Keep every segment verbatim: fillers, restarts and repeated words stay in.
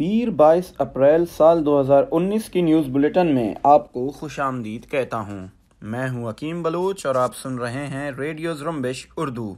پیر بائیس اپریل سال دو ہزار انیس کی نیوز بلیٹن میں آپ کو خوش آمدید کہتا ہوں۔ میں ہوں حکیم بلوچ اور آپ سن رہے ہیں ریڈیو زرمبش اردو۔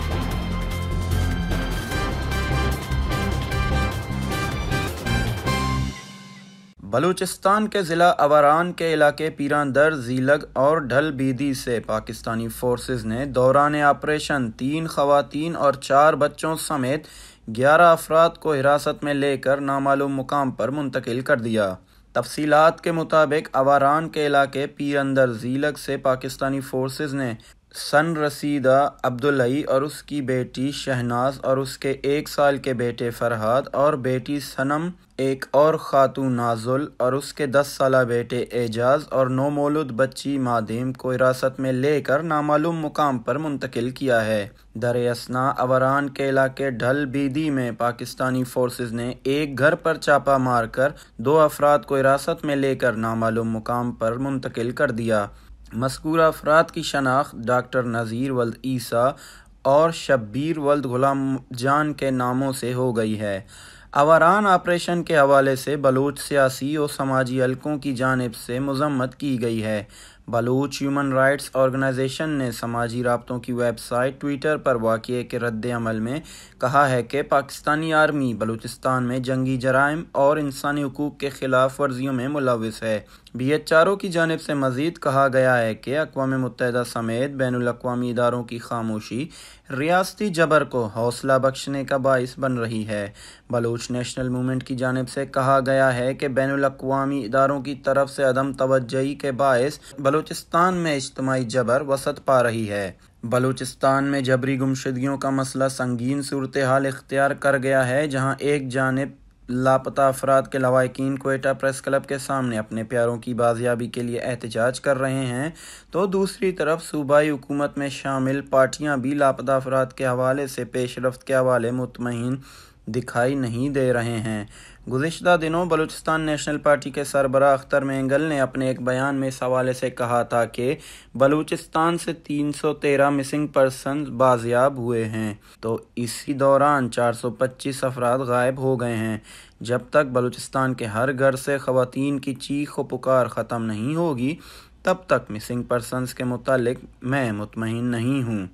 بلوچستان کے ضلع اوران کے علاقے پیران در، زیلگ اور ڈھل بیدی سے پاکستانی فورسز نے دوران آپریشن تین خواتین اور چار بچوں سمیت گیارہ افراد کو حراست میں لے کر نامعلوم مقام پر منتقل کر دیا۔ تفصیلات کے مطابق اوران کے علاقے پیران در زیلگ سے پاکستانی فورسز نے سن رسیدہ عبدالحی اور اس کی بیٹی شہناز اور اس کے ایک سال کے بیٹے فرحاد اور بیٹی صنم، ایک اور خاتون نازل اور اس کے دس سالہ بیٹے اعجاز اور نومولود بچی مادیم کو حراست میں لے کر نامعلوم مقام پر منتقل کیا ہے۔ در اثنا اوران کے علاقے ڈھل بیدی میں پاکستانی فورسز نے ایک گھر پر چھاپہ مار کر دو افراد کو حراست میں لے کر نامعلوم مقام پر منتقل کر دیا۔ مذکورہ افراد کی شناخت ڈاکٹر نذیر ولد عیسیٰ اور شبیر ولد غلام جان کے ناموں سے ہو گئی ہے۔ اوران آپریشن کے حوالے سے بلوچ سیاسی و سماجی حلقوں کی جانب سے مذمت کی گئی ہے۔ بلوچ ہیومن رائٹس آرگنائزیشن نے سماجی رابطوں کی ویب سائٹ ٹویٹر پر واقعے کے رد عمل میں کہا ہے کہ پاکستانی آرمی بلوچستان میں جنگی جرائم اور انسانی حقوق کے خلاف ورزیوں میں ملوث ہے۔ بی ایچ آر او کی جانب سے مزید کہا گیا ہے کہ اقوام متحدہ سمیت بین الاقوامی اداروں کی خاموشی ریاستی جبر کو حوصلہ بخشنے کا باعث بن رہی ہے۔ بلوچ نیشنل موومنٹ کی جانب سے کہا گیا ہے کہ بین الاقوامی اداروں کی طرف سے عدم توجہی کے باعث بلوچستان میں اجتماعی جبر وسعت پا رہی ہے۔ بلوچستان میں جبری گمشدگیوں کا مسئلہ سنگین صورتحال اختیار کر گیا ہے، جہاں ایک جانب لاپتہ افراد کے لواحقین کوئٹہ پریس کلب کے سامنے اپنے پیاروں کی بازیابی کے لیے احتجاج کر رہے ہیں تو دوسری طرف صوبائی حکومت میں شامل پارٹیاں بھی لاپتہ افراد کے حوالے سے پیش رفت کے حوالے مطمئن دکھائی نہیں دے رہے ہیں۔ گزشتہ دنوں بلوچستان نیشنل پارٹی کے سربراہ اختر مینگل نے اپنے ایک بیان میں اس حوالے سے کہا تھا کہ بلوچستان سے تین سو تیرہ مسنگ پرسنز بازیاب ہوئے ہیں تو اسی دوران چار سو پچیس افراد غائب ہو گئے ہیں۔ جب تک بلوچستان کے ہر گھر سے خواتین کی چیخ و پکار ختم نہیں ہوگی تب تک مسنگ پرسنز کے متعلق میں مطمئن نہیں ہوں۔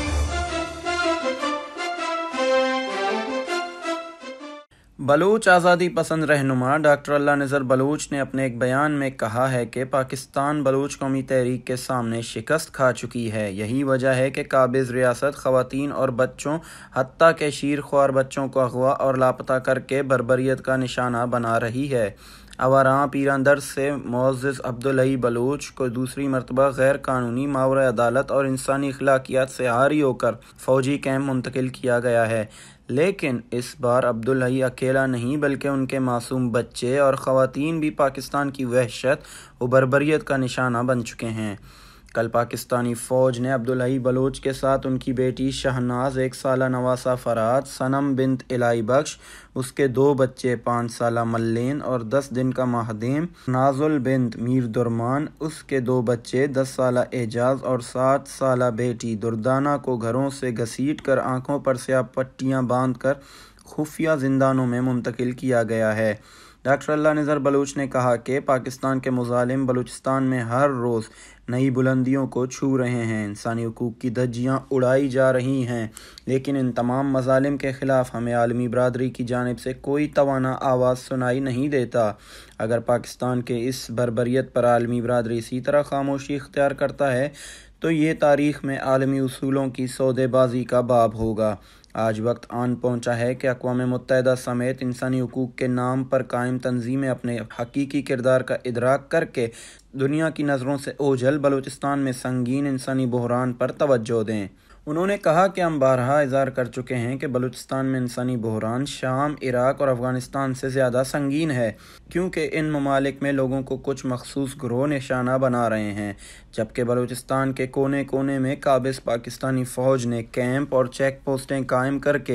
بلوچ آزادی پسند رہنما ڈاکٹر اللہ نذر بلوچ نے اپنے ایک بیان میں کہا ہے کہ پاکستان بلوچ قومی تحریک کے سامنے شکست کھا چکی ہے۔ یہی وجہ ہے کہ قابض ریاست خواتین اور بچوں حتیٰ کہ شیر خوار بچوں کو اغوا اور لاپتہ کر کے بربریت کا نشانہ بنا رہی ہے۔ اوران پیران در سے معزز عبدالحی بلوچ کو دوسری مرتبہ غیر قانونی ماورائے عدالت اور انسانی اخلاقیات سے عاری ہو کر فوجی کیمپ منتقل کیا گیا ہے، لیکن اس بار عبدالحی اکیلا نہیں بلکہ ان کے معصوم بچے اور خواتین بھی پاکستان کی وحشت و بربریت کا نشانہ بن چکے ہیں۔ کل پاکستانی فوج نے عبدالحی بلوچ کے ساتھ ان کی بیٹی شہناز، ایک سالہ نواسہ فرحاد، صنم بنت الہی بخش، اس کے دو بچے پانچ سالہ ملین اور دس دن کا مہدیم، نازل بنت میر درمان، اس کے دو بچے دس سالہ اعجاز اور سات سالہ بیٹی دردانہ کو گھروں سے گھسیٹ کر آنکھوں پر سیاہ پٹیاں باندھ کر خفیہ زندانوں میں منتقل کیا گیا ہے۔ ڈاکٹر اللہ نذر بلوچ نے کہا کہ پاکستان کے مظالم بلوچستان میں ہر روز نئی بلندیوں کو چھو رہے ہیں، انسانی حقوق کی دھجیاں اڑائی جا رہی ہیں، لیکن ان تمام مظالم کے خلاف ہمیں عالمی برادری کی جانب سے کوئی توانا آواز سنائی نہیں دیتا۔ اگر پاکستان کے اس بربریت پر عالمی برادری اسی طرح خاموشی اختیار کرتا ہے تو یہ تاریخ میں عالمی اصولوں کی سودے بازی کا باب ہوگا۔ آج وقت آن پہنچا ہے کہ اقوام متحدہ سمیت انسانی حقوق کے نام پر قائم تنظیمیں اپنے حقیقی کردار کا ادراک کر کے دنیا کی نظروں سے اوجھل بلوچستان میں سنگین انسانی بحران پر توجہ دیں۔ انہوں نے کہا کہ ہم بارہا اظہار کر چکے ہیں کہ بلوچستان میں انسانی بحران شام، عراق اور افغانستان سے زیادہ سنگین ہے، کیونکہ ان ممالک میں لوگوں کو کچھ مخصوص گروہ نشانہ بنا رہے ہیں، جبکہ بلوچستان کے کونے کونے میں قابض پاکستانی فوج نے کیمپ اور چیک پوسٹیں قائم کر کے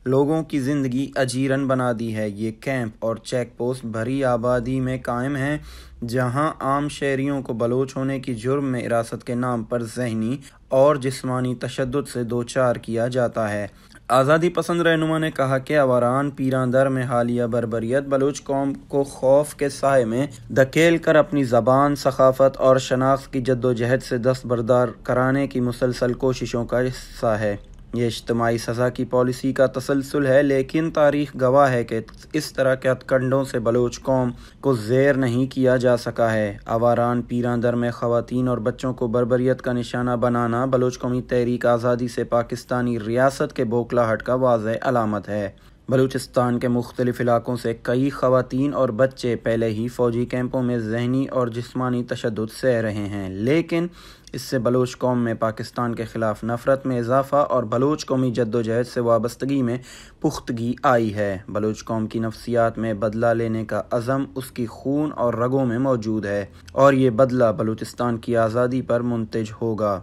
لوگوں کی زندگی اجیرن بنا دی ہے۔ یہ کیمپ اور چیک پوسٹ بھری آبادی میں قائم ہیں جہاں عام شہریوں کو بلوچ ہونے کی جرم میں حراست کے نام پر ذہنی اور جسمانی تشدد سے دوچار کیا جاتا ہے۔ آزادی پسند رہنما نے کہا کہ آوران پیراں در میں حالیہ بربریت بلوچ قوم کو خوف کے سائے میں دھکیل کر اپنی زبان، ثقافت اور شناخت کی جدوجہد سے دستبردار کرانے کی مسلسل کوششوں کا حصہ ہے۔ یہ اجتماعی سزا کی پالیسی کا تسلسل ہے، لیکن تاریخ گواہ ہے کہ اس طرح کے ہتھ کنڈوں سے بلوچ قوم کو زیر نہیں کیا جا سکا ہے۔ آوران پیراں در میں خواتین اور بچوں کو بربریت کا نشانہ بنانا بلوچ قومی تحریک آزادی سے پاکستانی ریاست کے بوکھلاہٹ کا واضح علامت ہے۔ بلوچستان کے مختلف علاقوں سے کئی خواتین اور بچے پہلے ہی فوجی کیمپوں میں ذہنی اور جسمانی تشدد سہ رہے ہیں، لیکن اس سے بلوچ قوم میں پاکستان کے خلاف نفرت میں اضافہ اور بلوچ قومی جدوجہد سے وابستگی میں پختگی آئی ہے۔ بلوچ قوم کی نفسیات میں بدلہ لینے کا عزم اس کی خون اور رگوں میں موجود ہے، اور یہ بدلہ بلوچستان کی آزادی پر منتج ہوگا۔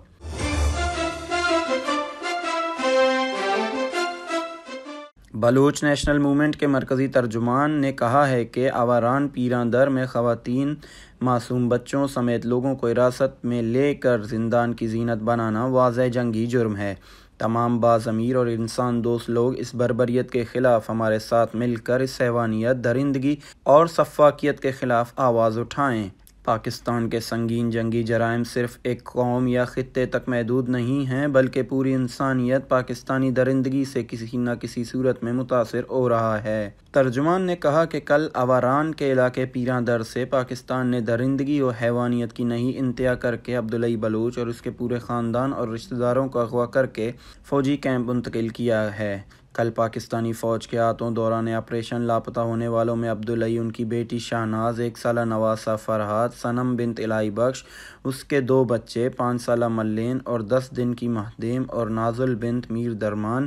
بلوچ نیشنل موومنٹ کے مرکزی ترجمان نے کہا ہے کہ آوران پیراں در میں خواتین، معصوم بچوں سمیت لوگوں کو حراست میں لے کر زندان کی زینت بنانا واضح جنگی جرم ہے۔ تمام باضمیر اور انسان دوست لوگ اس بربریت کے خلاف ہمارے ساتھ مل کر اس حیوانیت، درندگی اور سفاکیت کے خلاف آواز اٹھائیں۔ پاکستان کے سنگین جنگی جرائم صرف ایک قوم یا خطے تک محدود نہیں ہیں، بلکہ پوری انسانیت پاکستانی درندگی سے کسی نہ کسی صورت میں متاثر ہو رہا ہے۔ ترجمان نے کہا کہ کل آوران کے علاقے پیراں در سے پاکستان نے درندگی اور حیوانیت کی نئی انتہا کر کے عبداللہ بلوچ اور اس کے پورے خاندان اور رشتہ داروں کو اغوا کر کے فوجی کیمپ منتقل کیا ہے۔ کل پاکستانی فوج کے ہاتھوں دوران آپریشن لاپتہ ہونے والوں میں عبداللہ، ان کی بیٹی شاہناز، ایک سالہ نواسہ فرحات، صنم بنت الہی بخش، اس کے دو بچے، پانچ سالہ ملین اور دس دن کی مہدیم، اور نازل بنت میر درمان،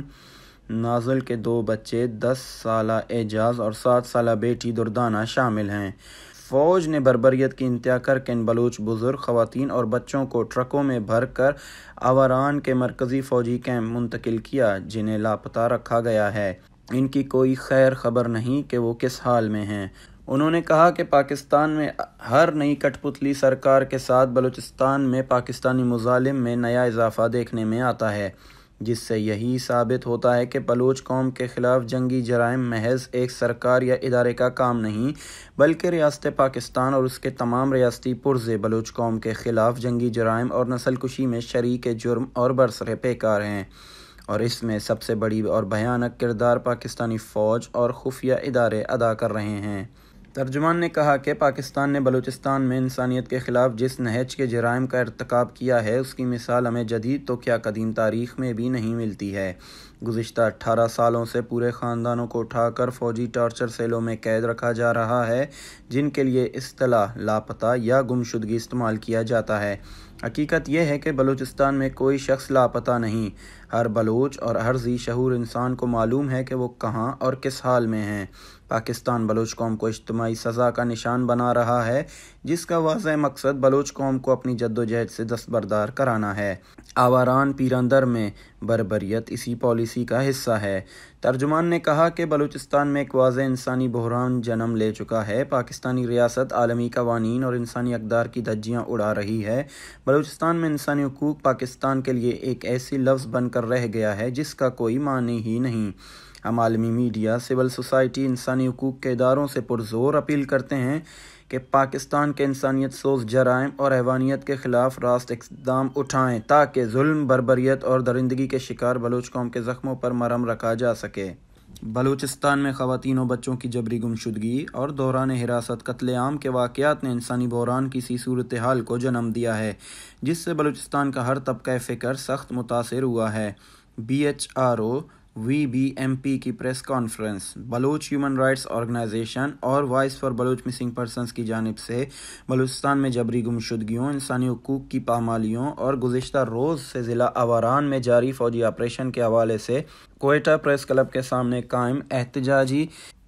نازل کے دو بچے، دس سالہ اعجاز اور سات سالہ بیٹی دردانہ شامل ہیں۔ فوج نے بربریت کی انتہا کر کے ان بلوچ بزرگ، خواتین اور بچوں کو ٹرکوں میں بھر کر آوران کے مرکزی فوجی کیمپ منتقل کیا، جنہیں لاپتہ رکھا گیا ہے۔ ان کی کوئی خیر خبر نہیں کہ وہ کس حال میں ہیں۔ انہوں نے کہا کہ پاکستان میں ہر نئی کٹ پتلی سرکار کے ساتھ بلوچستان میں پاکستانی مظالم میں نیا اضافہ دیکھنے میں آتا ہے، جس سے یہی ثابت ہوتا ہے کہ بلوچ قوم کے خلاف جنگی جرائم محض ایک سرکار یا ادارے کا کام نہیں، بلکہ ریاست پاکستان اور اس کے تمام ریاستی پرزے بلوچ قوم کے خلاف جنگی جرائم اور نسل کشی میں شریک جرم اور برسر پیکار ہیں، اور اس میں سب سے بڑی اور بھیانک کردار پاکستانی فوج اور خفیہ ادارے ادا کر رہے ہیں۔ ترجمان نے کہا کہ پاکستان نے بلوچستان میں انسانیت کے خلاف جس نہج کے جرائم کا ارتکاب کیا ہے، اس کی مثال ہمیں جدید تو کیا قدیم تاریخ میں بھی نہیں ملتی ہے۔ گزشتہ اٹھارہ سالوں سے پورے خاندانوں کو اٹھا کر فوجی ٹارچر سیلوں میں قید رکھا جا رہا ہے، جن کے لیے اصطلاح لاپتہ یا گمشدگی استعمال کیا جاتا ہے۔ حقیقت یہ ہے کہ بلوچستان میں کوئی شخص لاپتہ نہیں۔ ہر بلوچ اور ہر ذی شعور انسان کو معلوم ہے کہ وہ کہاں اور کس حال میں ہیں۔ پاکستان بلوچ قوم کو اجتماعی سزا کا نشان بنا رہا ہے، جس کا واضح مقصد بلوچ قوم کو اپنی جدوجہد سے دستبردار کرانا ہے۔ آوران پیراں در میں بربریت اسی پالیسی کا حصہ ہے۔ ترجمان نے کہا کہ بلوچستان میں ایک واضح انسانی بحران جنم لے چکا ہے۔ پاکستانی ریاست عالمی قوانین اور انسانی اقدار کی دھجیاں اڑا رہی ہے۔ بلوچستان میں انسانی حقوق پاکستان کے لیے ایک ایسی لفظ بن کر رہ گیا ہے جس کا کوئی معنی ہی نہیں۔ ہم عالمی میڈیا، سول سوسائٹی، انسانی حقوق کے اداروں سے پرزور اپیل کرتے ہیں کہ پاکستان کے انسانیت سوز جرائم اور حیوانیت کے خلاف راست اقدام اٹھائیں تاکہ ظلم، بربریت اور درندگی کے شکار بلوچ قوم کے زخموں پر مرہم رکھا جا سکے۔ بلوچستان میں خواتین و بچوں کی جبری گمشدگی اور دوران حراست قتل عام کے واقعات نے انسانی بحران کی سی صورتحال کو جنم دیا ہے، جس سے بلوچستان کا ہر طبقہ فکر سخت متاثر ہوا ہے۔ B H R O V B M P کی press conference. Baloch human rights organization اور voice for Baloch missing persons کی جانب سے بلوچستان میں جبری گمشدگیوں، انسانی حقوق کی پامالیوں اور گزشتہ روز سے ضلع آوران میں جاری فوجی آپریشن کے حوالے سے کوئٹہ پریس کلب کے سامنے قائم احتجاجی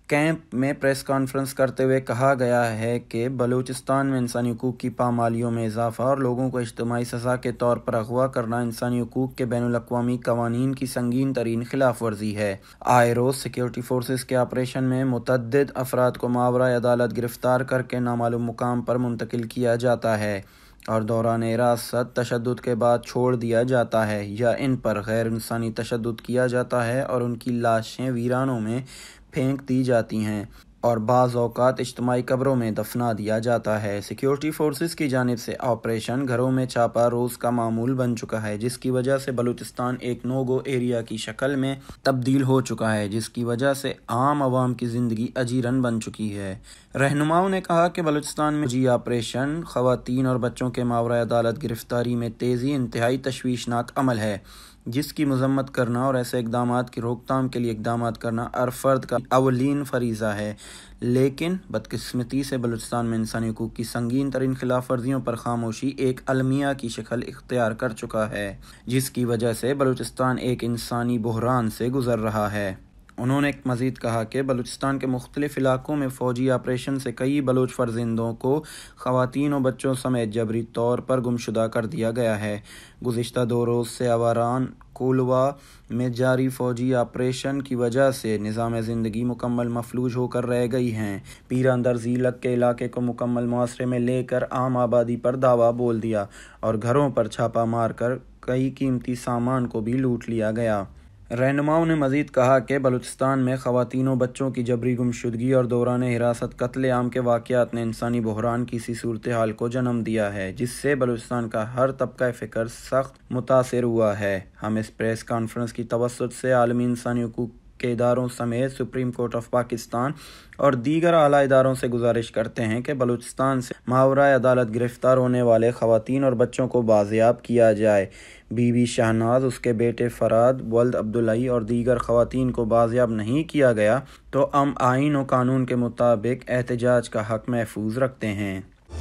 کیمپ میں پریس کانفرنس کرتے ہوئے کہا گیا ہے کہ بلوچستان میں انسانی حقوق کی پامالیوں میں اضافہ اور لوگوں کو اجتماعی سزا کے طور پر اغوا کرنا انسانی حقوق کے بین الاقوامی قوانین کی سنگین ترین خلاف ورزی ہے۔ آئے روز سیکیورٹی فورسز کے آپریشن میں متعدد افراد کو ماورائے عدالت گرفتار کر کے نامعلوم مقام پر منتقل کیا جاتا ہے اور دوران حراست تشدد کے بعد چھوڑ دیا جاتا ہے یا ان پر غیر انسانی تشدد کیا جاتا ہے اور ان کی لاشیں ویرانوں میں پھینک دی جاتی ہیں اور بعض اوقات اجتماعی قبروں میں دفنا دیا جاتا ہے۔ سیکیورٹی فورسز کی جانب سے آپریشن گھروں میں چھاپا روز کا معمول بن چکا ہے، جس کی وجہ سے بلوچستان ایک نو گو ایریا کی شکل میں تبدیل ہو چکا ہے، جس کی وجہ سے عام عوام کی زندگی اجیرن بن چکی ہے۔ رہنماؤں نے کہا کہ بلوچستان میں فوجی آپریشن خواتین اور بچوں کے ماورائے عدالت گرفتاری میں تیزی انتہائی تشویشناک عمل ہے، جس کی مذمت کرنا اور ایسے اقدامات کی روک تھام کے لیے اقدامات کرنا ہر فرد کا اولین فریضہ ہے، لیکن بدقسمتی سے بلوچستان میں انسانی حقوق کی سنگین ترین خلاف ورزیوں پر خاموشی ایک المیہ کی شکل اختیار کر چکا ہے، جس کی وجہ سے بلوچستان ایک انسانی بحران سے گزر رہا ہے۔ انہوں نے مزید کہا کہ بلوچستان کے مختلف علاقوں میں فوجی آپریشن سے کئی بلوچ فرزندوں کو خواتین و بچوں سمیت جبری طور پر گمشدہ کر دیا گیا ہے۔ گزشتہ دو روز سے آواران کولوا میں جاری فوجی آپریشن کی وجہ سے نظام زندگی مکمل مفلوج ہو کر رہ گئی ہیں۔ پیران در زیلک کے علاقے کو مکمل محاصرے میں لے کر عام آبادی پر دھاوا بول دیا اور گھروں پر چھاپا مار کر کئی قیمتی سامان کو بھی لوٹ لیا گیا۔ رہنماؤں نے مزید کہا کہ بلوچستان میں خواتین و بچوں کی جبری گمشدگی اور دوران حراست قتل عام کے واقعات نے انسانی بحران کی سی صورتحال کو جنم دیا ہے، جس سے بلوچستان کا ہر طبقہ فکر سخت متاثر ہوا ہے۔ ہم اس پریس کانفرنس کی توسط سے عالمی انسانی حقوق کے اداروں سمیت سپریم کورٹ آف پاکستان اور دیگر اعلیٰ اداروں سے گزارش کرتے ہیں کہ بلوچستان سے ماورائے عدالت گرفتار ہونے والے خواتین اور بچوں کو بازیاب کیا جائے۔ بی بی شہناز، اس کے بیٹے فراد، ولد عبداللہ اور دیگر خواتین کو بازیاب نہیں کیا گیا تو ہم آئین و قانون کے مطابق احتجاج کا حق محفوظ رکھتے ہیں۔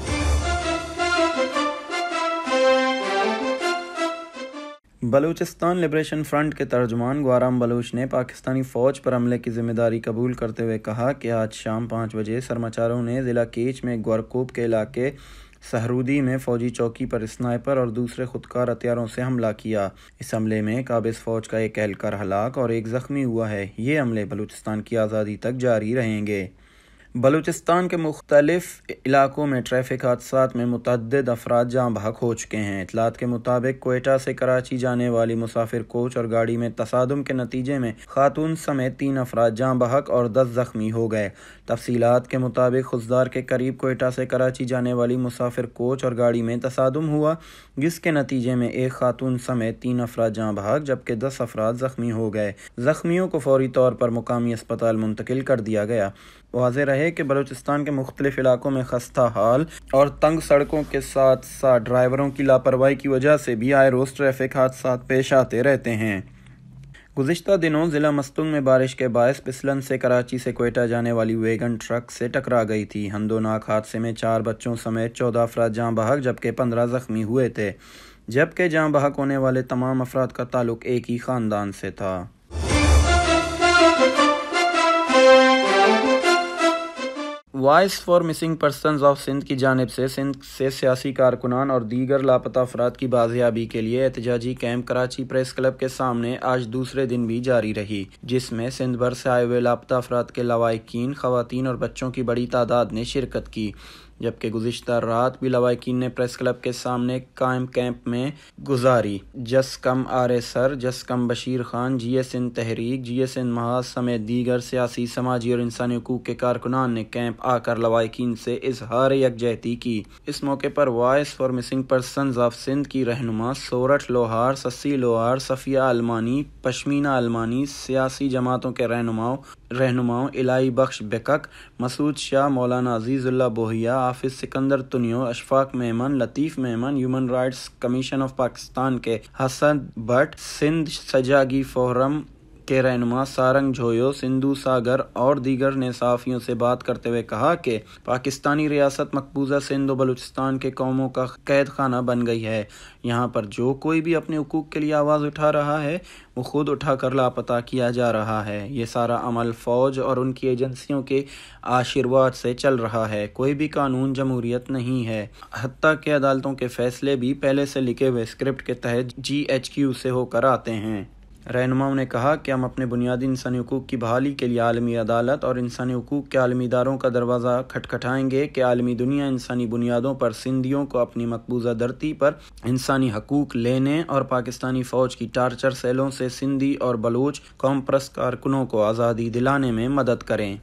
بلوچستان لبریشن فرنٹ کے ترجمان گوارام بلوچ نے پاکستانی فوج پر حملے کی ذمہ داری قبول کرتے ہوئے کہا کہ آج شام پانچ بجے سرماچاروں نے ضلع کیچ میں گورکوب کے علاقے سہرودی میں فوجی چوکی پر اسنائپر اور دوسرے خودکار ہتھیاروں سے حملہ کیا۔ اس حملے میں قابض فوج کا ایک اہلکار ہلاک اور ایک زخمی ہوا ہے۔ یہ حملے بلوچستان کی آزادی تک جاری رہیں گے۔ بلوچستان کے مختلف علاقوں میں ٹریفک حادثات میں متعدد افراد جاں بحق ہو چکے ہیں۔ اطلاعات کے مطابق کوئٹہ سے کراچی جانے والی مسافر کوچ اور گاڑی میں تصادم کے نتیجے میں خاتون سمیت تین افراد جاں بحق اور دس زخمی ہو گئے۔ تفصیلات کے مطابق خضدار کے قریب کوئٹہ سے کراچی جانے والی مسافر کوچ اور گاڑی میں تصادم ہوا، جس کے نتیجے میں ایک خاتون سمیت تین افراد جاں بحق جبکہ دس افراد زخمی ہو گئے۔ زخمیوں کو فوری طور پر مقامی اسپتال منتقل کر دیا گیا۔ واضح رہے کہ بلوچستان کے مختلف علاقوں میں خستہ حال اور تنگ سڑکوں کے ساتھ ساتھ ڈرائیوروں کی لاپرواہی کی وجہ سے بھی آئے روز ٹریفک حادثات پیش آتے رہتے ہیں۔ گزشتہ دنوں ضلع مستونگ میں بارش کے باعث پسلن سے کراچی سے کوئٹہ جانے والی ویگن ٹرک سے ٹکرا گئی تھی۔ ہندوناک حادثے میں چار بچوں سمیت چودہ افراد جاں بحق جبکہ پندرہ زخمی ہوئے تھے، جبکہ جاں بحق ہونے والے تمام افراد کا تعلق ایک ہی خاندان سے تھا۔ Voice for missing persons of Sindh کی جانب سے سندھ سے سیاسی کارکنان اور دیگر لاپتہ افراد کی بازیابی کے لیے احتجاجی کیمپ کراچی پریس کلب کے سامنے آج دوسرے دن بھی جاری رہی، جس میں سندھ بھر سے آئے ہوئے لاپتہ افراد کے لواحقین، خواتین اور بچوں کی بڑی تعداد نے شرکت کی، جبکہ گزشتہ رات بھی لواحقین نے پریس کلب کے سامنے قائم کیمپ میں گزاری۔ جس کم آر سر، جس کم Bashir Khan, G S Sindh Tehreek, G S Sindh محاذ سمیت دیگر سیاسی، سماجی اور انسانی حقوق کے کارکنان نے کیمپ آ کر لواحقین سے اظہار یکجہتی کی۔ اس موقع پر voice for missing persons of Sindh کی رہنما سورٹھ لوہار، سسی لوہار، صفیہ المانی، پشمینہ المانی، سیاسی جماعتوں کے رہنماؤں رہنماؤں الہی بخش بکک، مسعود شاہ، مولانا عزیز اللہ Bohio, Hafiz Sikandar Tunio, Ishfaq Memon, Latif Memon, human rights commission of Pakistan کے حسن بٹ، سندھ سجاگی فورم کے رہنما سارنگ جھویو سندھو ساگر اور دیگر نے صحافیوں سے بات کرتے ہوئے کہا کہ پاکستانی ریاست مقبوضہ سندھ و بلوچستان کے قوموں کا قید خانہ بن گئی ہے۔ یہاں پر جو کوئی بھی اپنے حقوق کے لیے آواز اٹھا رہا ہے وہ خود اٹھا کر لاپتہ کیا جا رہا ہے۔ یہ سارا عمل فوج اور ان کی ایجنسیوں کے آشرواد سے چل رہا ہے۔ کوئی بھی قانون جمہوریت نہیں ہے، حتیٰ کہ عدالتوں کے فیصلے بھی پہلے سے لکھے ہوئے اسکرپٹ کے تحت جی ایچ کیو سے ہو کر آتے ہیں۔ رہنماؤں نے کہا کہ ہم اپنے بنیادی انسانی حقوق کی بحالی کے لیے عالمی عدالت اور انسانی حقوق کے عالمی اداروں کا دروازہ کھٹکھٹائیں گے کہ عالمی دنیا انسانی بنیادوں پر سندھیوں کو اپنی مقبوضہ دھرتی پر انسانی حقوق لینے اور پاکستانی فوج کی ٹارچر سیلوں سے سندھی اور بلوچ قوم پرست کارکنوں کو آزادی دلانے میں مدد کریں۔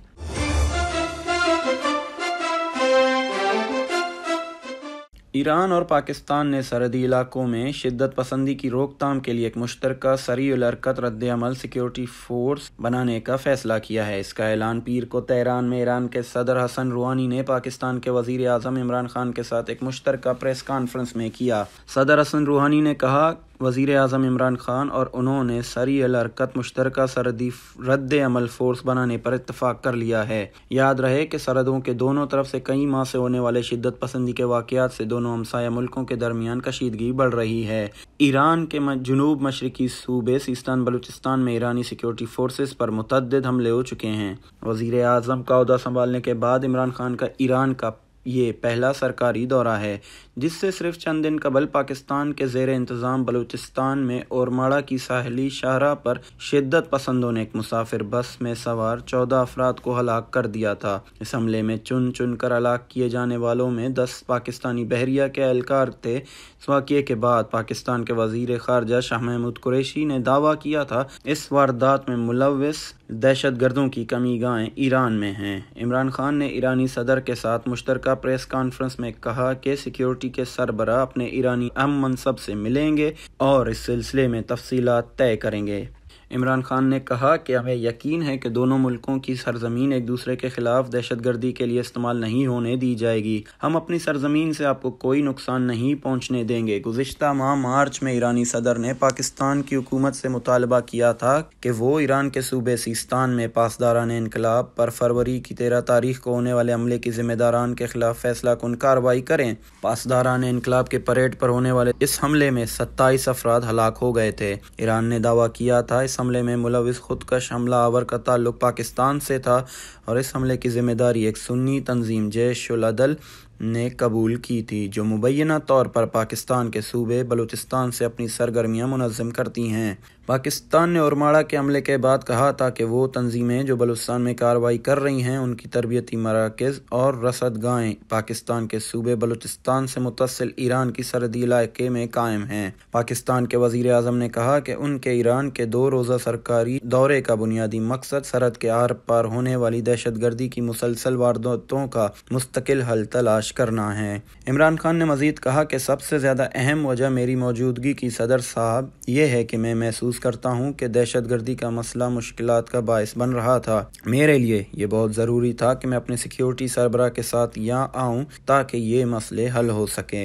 ایران اور پاکستان نے سرحدی علاقوں میں شدت پسندی کی روک تھام کے لیے ایک مشترکہ سریع الحرکت رد عمل سیکیورٹی فورس بنانے کا فیصلہ کیا ہے۔ اس کا اعلان پیر کو تہران میں ایران کے صدر حسن روحانی نے پاکستان کے وزیر اعظم عمران خان کے ساتھ ایک مشترکہ پریس کانفرنس میں کیا۔ صدر حسن روحانی نے کہا وزیر اعظم عمران خان اور انہوں نے سریع الحرکت مشترکہ سرحدی رد عمل فورس بنانے پر اتفاق کر لیا ہے۔ یاد رہے کہ سرحدوں کے دونوں طرف سے کئی ماہ سے ہونے والے شدت پسندی کے واقعات سے دونوں ہمسایہ ملکوں کے درمیان کشیدگی بڑھ رہی ہے۔ ایران کے جنوب مشرقی صوبے سیستان بلوچستان میں ایرانی سیکیورٹی فورسز پر متعدد حملے ہو چکے ہیں۔ وزیر اعظم کا عہدہ سنبھالنے کے بعد عمران خان کا ایران کا یہ پہلا سرکاری دورہ ہے، جس سے صرف چند دن قبل پاکستان کے زیر انتظام بلوچستان میں اورماڑہ کی ساحلی شاہراہ پر شدت پسندوں نے ایک مسافر بس میں سوار چودہ افراد کو ہلاک کر دیا تھا۔ اس حملے میں چن چن کر ہلاک کیے جانے والوں میں دس پاکستانی بحریہ کے اہلکار تھے۔ اس واقعے کے بعد پاکستان کے وزیر خارجہ شاہ محمود قریشی نے دعویٰ کیا تھا اس واردات میں ملوث دہشت گردوں کی کمی گاہیں ایران میں ہیں۔ عمران خان نے ایرانی صدر کے ساتھ مشترکہ پریس کانفرنس میں کہا کہ سیکیورٹی کے سربراہ اپنے ایرانی اہم منصب سے ملیں گے اور اس سلسلے میں تفصیلات طے کریں گے۔ عمران خان نے کہا کہ ہمیں یقین ہے کہ دونوں ملکوں کی سرزمین ایک دوسرے کے خلاف دہشت گردی کے لیے استعمال نہیں ہونے دی جائے گی۔ ہم اپنی سرزمین سے آپ کو کوئی نقصان نہیں پہنچنے دیں گے۔ گزشتہ ماہ مارچ میں ایرانی صدر نے پاکستان کی حکومت سے مطالبہ کیا تھا کہ وہ ایران کے صوبے سیستان میں پاسداران انقلاب پر فروری کی تیرہ تاریخ کو ہونے والے حملے کی ذمہ داران کے خلاف فیصلہ کن کارروائی کریں۔ پاسداران انقلاب کے پریڈ پر ہونے والے اس حملے میں ستائیس افراد ہلاک ہو گئے تھے۔ ایران نے دعویٰ کیا تھا اس حملے میں ملوث خودکش حملہ آور کا تعلق پاکستان سے تھا اور اس حملے کی ذمہ داری ایک سنی تنظیم جیش العدل نے قبول کی تھی، جو مبینہ طور پر پاکستان کے صوبے بلوچستان سے اپنی سرگرمیاں منظم کرتی ہیں۔ پاکستان نے اورماڑہ کے حملے کے بعد کہا تھا کہ وہ تنظیمیں جو بلوچستان میں کارروائی کر رہی ہیں ان کی تربیتی مراکز اور رصد گاہیں پاکستان کے صوبے بلوچستان سے متصل ایران کی سرحدی علاقے میں قائم ہیں۔ پاکستان کے وزیر اعظم نے کہا کہ ان کے ایران کے دو روزہ سرکاری دورے کا بنیادی مقصد سرحد کے آر پار ہونے والی دہشت گردی کی مسلسل وارداتوں کا مستقل حل تلاش کرنا ہے۔ عمران خان نے مزید کہا کہ سب سے زیادہ اہم وجہ میری موجودگی کی صدر صاحب یہ ہے کہ میں محسوس کرتا ہوں کہ دہشت گردی کا مسئلہ مشکلات کا باعث بن رہا تھا۔ میرے لیے یہ بہت ضروری تھا کہ میں اپنے سیکیورٹی سربراہ کے ساتھ یہاں آؤں تاکہ یہ مسئلے حل ہو سکیں۔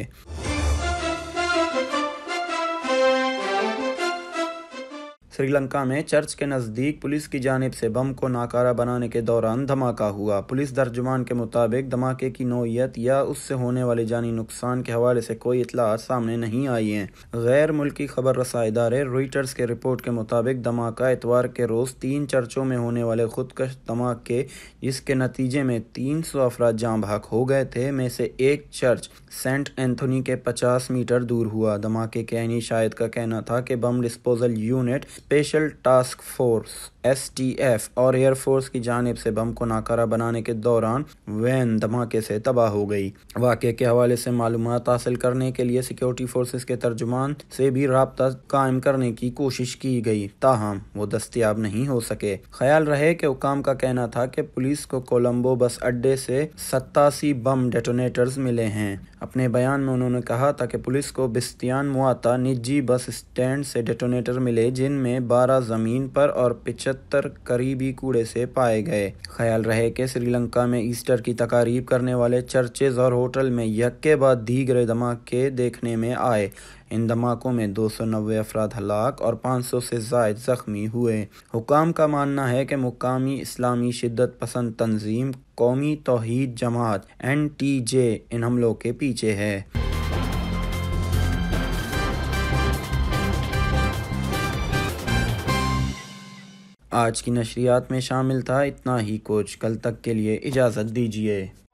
سری لنکا میں چرچ کے نزدیک پولیس کی جانب سے بم کو ناکارہ بنانے کے دوران دھماکہ ہوا۔ پولیس ترجمان کے مطابق دھماکے کی نوعیت یا اس سے ہونے والے جانی نقصان کے حوالے سے کوئی اطلاعات سامنے نہیں آئی ہیں۔ غیر ملکی خبر رساں ادارے روئٹرز کے رپورٹ کے مطابق دھماکہ اتوار کے روز تین چرچوں میں ہونے والے خودکش دھماکے جس کے نتیجے میں تین سو افراد جاں بحق ہو گئے تھے میں سے ایک چرچ سینٹ اینتھونی کے پچاس میٹر دور ہوا۔ دھماکے کے عینی شاہد کا کہنا تھا کہ bomb disposal unit special task force S T F اور ایئر فورس کی جانب سے بم کو ناکارہ بنانے کے دوران وین دھماکے سے تباہ ہو گئی۔ واقعے کے حوالے سے معلومات حاصل کرنے کے لیے سیکیورٹی فورسز کے ترجمان سے بھی رابطہ قائم کرنے کی کوشش کی گئی، تاہم وہ دستیاب نہیں ہو سکے۔ خیال رہے کہ حکام کا کہنا تھا کہ پولیس کو کولمبو بس اڈے سے ستاسی بم ڈیٹونیٹرز ملے ہیں۔ اپنے بیان میں انہوں نے کہا تھا کہ پولیس کو بستیان مواتا نجی بس اسٹینڈ سے ڈیٹونیٹر ملے جن میں بارہ زمین پر اور پچہتر قریبی کوڑے سے پائے گئے۔ خیال رہے کہ سری لنکا میں ایسٹر کی تقاریب کرنے والے چرچز اور ہوٹل میں یکے بعد دیگر دھماکے دیکھنے میں آئے۔ ان دھماکوں میں دو سو نوے افراد ہلاک اور پانچ سو سے زائد زخمی ہوئے۔ حکام کا ماننا ہے کہ مقامی اسلامی شدت پسند تنظیم قومی توحید جماعت این ٹی جے ان حملوں کے پیچھے ہے۔ آج کی نشریات میں شامل تھا اتنا ہی کچھ، کل تک کے لیے اجازت دیجیے۔